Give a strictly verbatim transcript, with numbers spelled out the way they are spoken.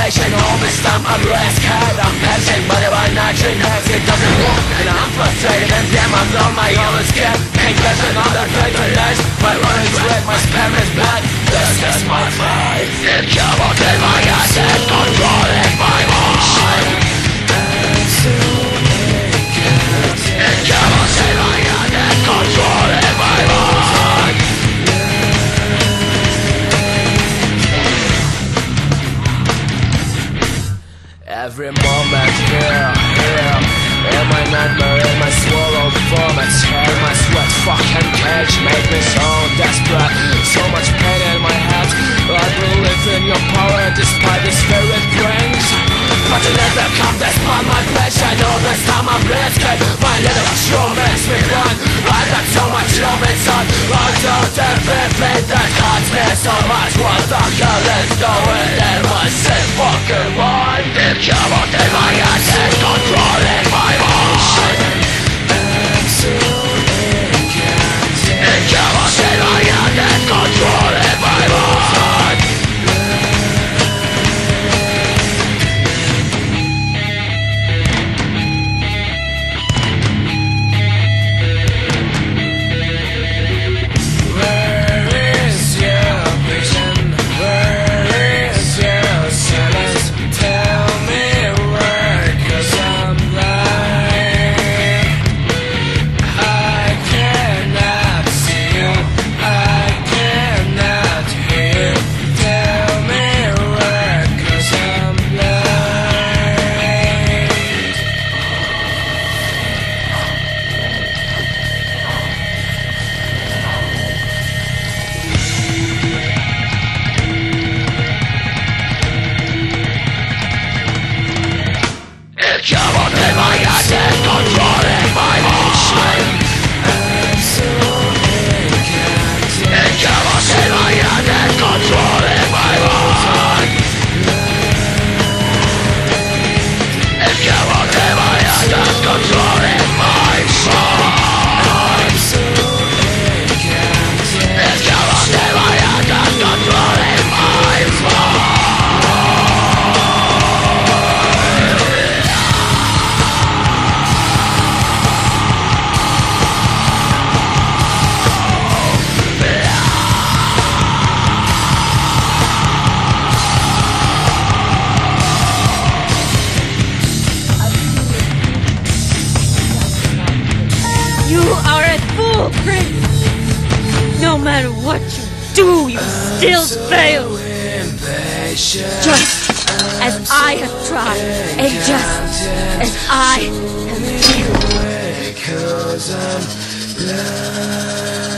patient. All this time I'm rescued. I'm patient, but if I'm not trained, it doesn't work. And I'm frustrated and damn, I'm on my own skin. Ain't catching on the faithfulness. My run is red, my spam is black. This is my fight. It came out in my asset, controlling my mind. It came out in my asset, controlling my mind. Every moment here, here, in my nightmare, in my swallowed vomit, in my sweat fucking cage, make me so desperate. So much pain in my head. I believe in your power despite the spirit brings. But you never come despite my flesh. I know this time I'm risking. My little show makes me run. I got so much love inside. I don't defeat me, that hurts me so much. What the hell is going in my sick fucking mind? It came out in my head, it's controlling my mind. It came out in my head, it's controlling my mind. You are a fool, Prince! No matter what you do, you still fail! Just as I have tried, and just as I have failed.